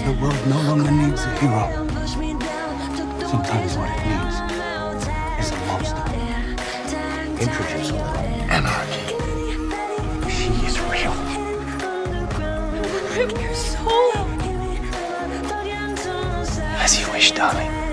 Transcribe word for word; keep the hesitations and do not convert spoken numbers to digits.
The world no longer needs a hero. Sometimes what it needs is a monster. Introduce a little anarchy. She is real. Rip your soul. As you wish, darling.